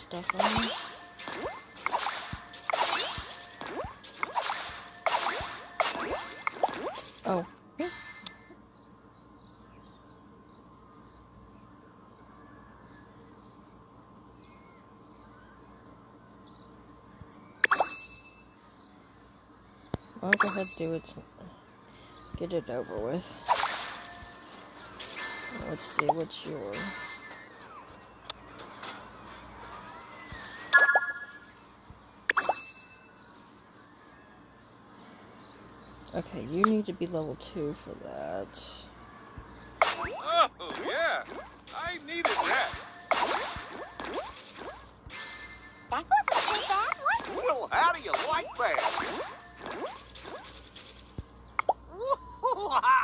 stuff on. Oh. I'll go ahead and do it. Get it over with. Let's see what's yours. Okay, you need to be level 2 for that. Oh, yeah. I needed that. That wasn't so bad, was it? Well, how do you like that? Woo-hoo-ha!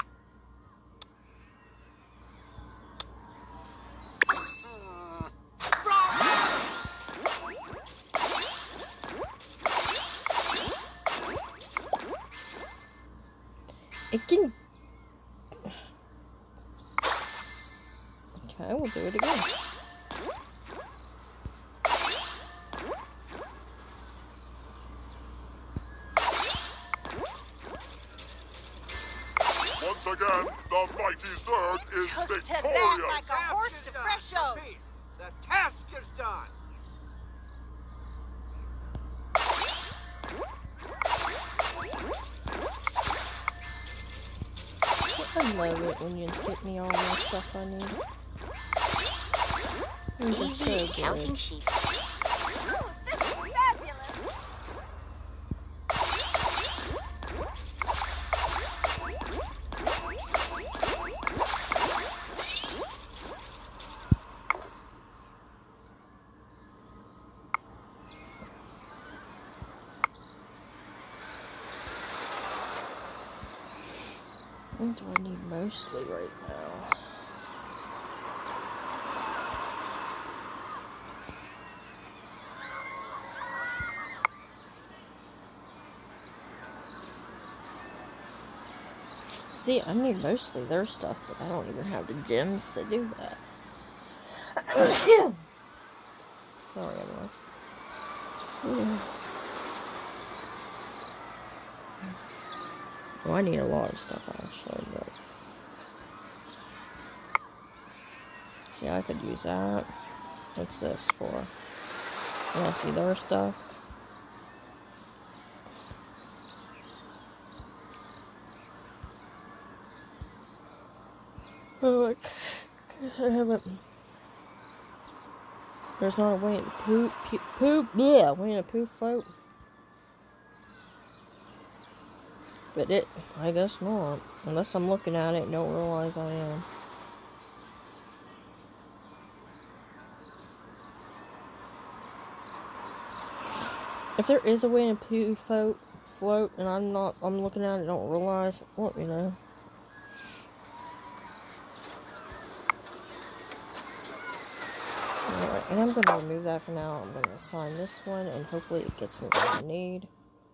It can... Okay, we'll do it again. Once again, the mighty Zerg is Took to that victorious! like a horse to fresh oats. The task is done. I love it when you get me all that stuff I need. These are Easy so counting good. sheep. Ooh, this is fabulous. What do I need mostly right now? See, I need mostly their stuff, but I don't even have the gems to do that. Sorry, everyone. Well, I need a lot of stuff, actually, but... See, I could use that. What's this for? Yeah, see their stuff? Oh, I guess I haven't... There's not a way to way in a poop float. But I guess not. Unless I'm looking at it and don't realize I am. If there is a way in a poo float and I'm looking at it and don't realize, let me know. Alright, and I'm going to remove that for now. I'm going to assign this one and hopefully it gets me what I need.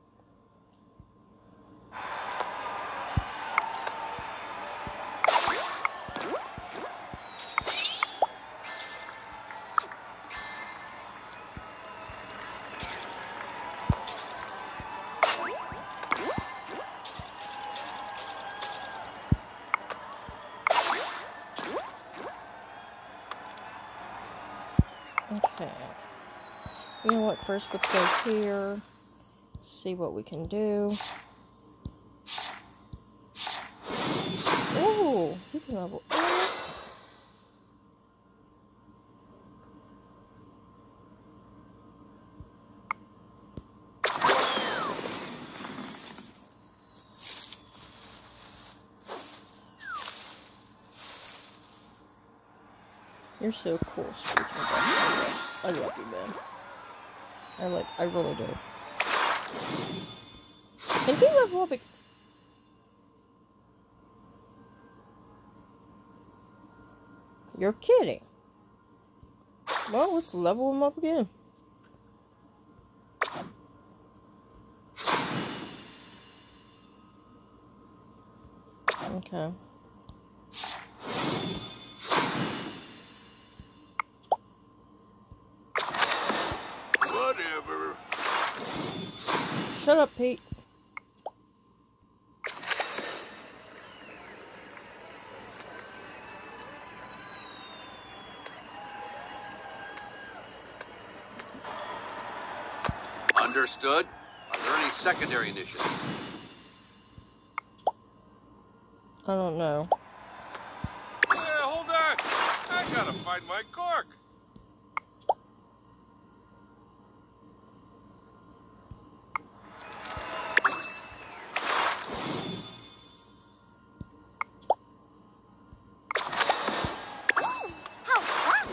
Okay. You know what? First, let's go here. See what we can do. Oh, you can level up. You're so cool, Screech. I love you, man. I really do. Can he level up? You're kidding. Well, let's level him up again. Okay. Whatever. Shut up, Pete. Understood. Are there any secondary initiatives? I don't know. Yeah, hold on. I gotta find my cork. How fun!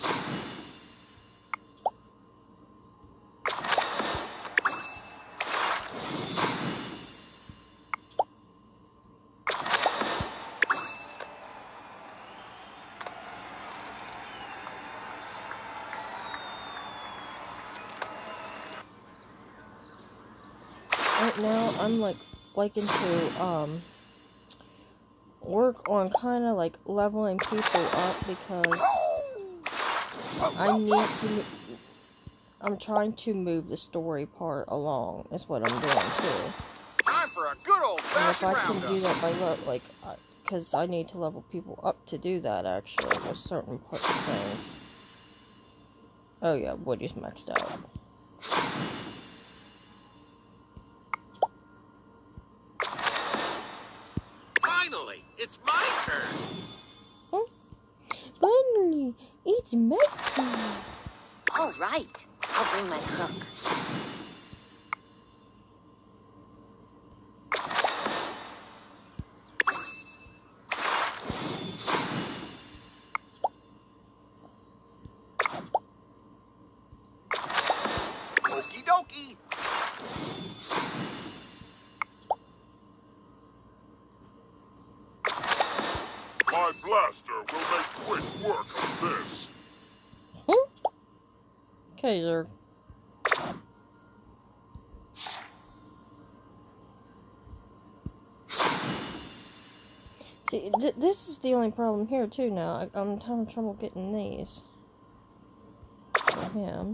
Right now, I'm liking to work on kind of like leveling people up because I need to. I'm trying to move the story part along. Is what I'm doing too. Time for a good And if old-fashioned I can do roundup. that by because I need to level people up to do that actually with certain parts of things. Oh yeah, Woody's maxed out. Finally, it's my turn. Finally, it's my turn. All right, I'll bring my crook. Okie dokie. My blaster will make quick work of this. Okay, Zerg. See, this is the only problem here too now. I'm having trouble getting these. For him.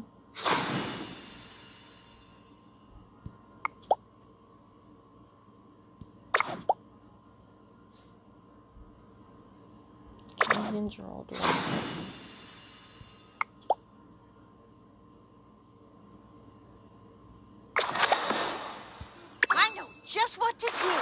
Canadians are all doing something. I know just what to do.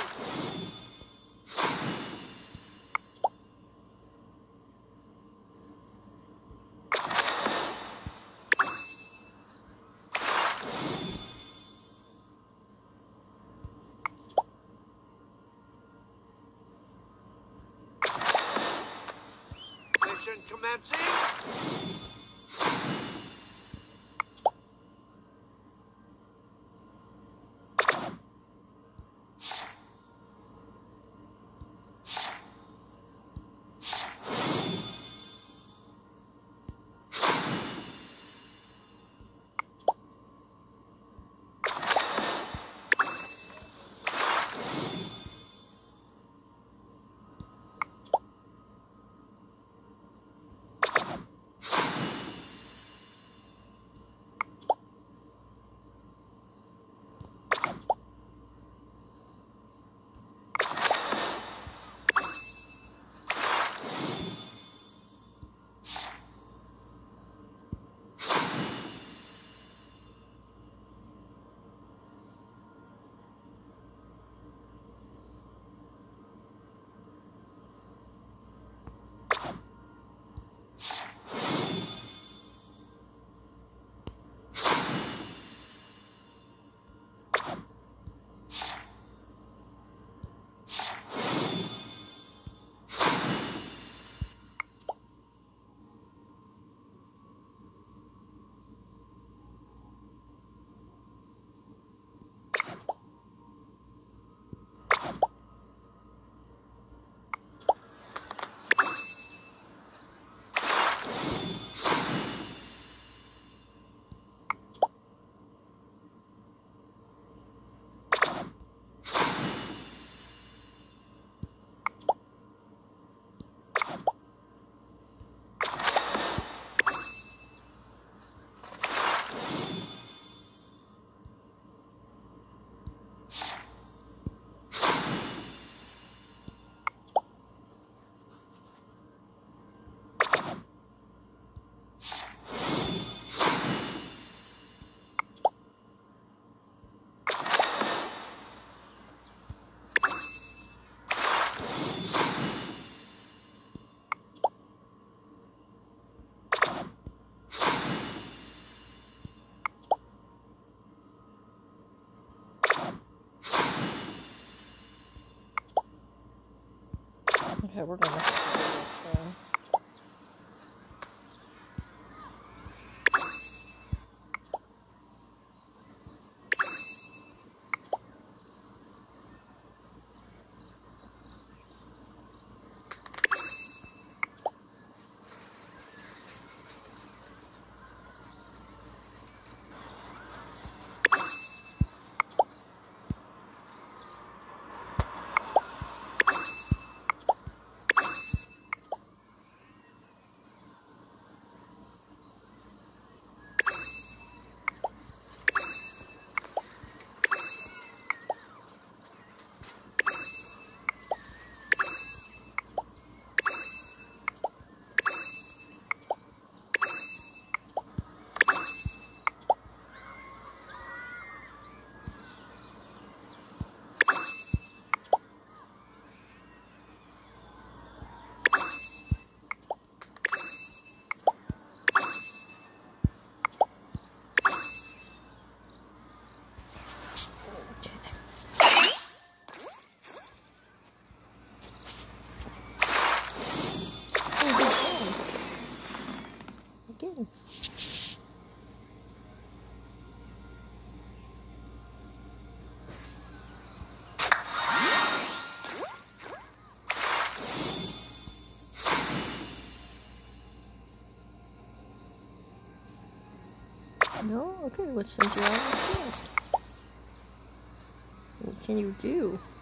Mission commencing. Okay, we're gonna have to do this then. Again. No? Okay, let's send you out on a quest. What can you do?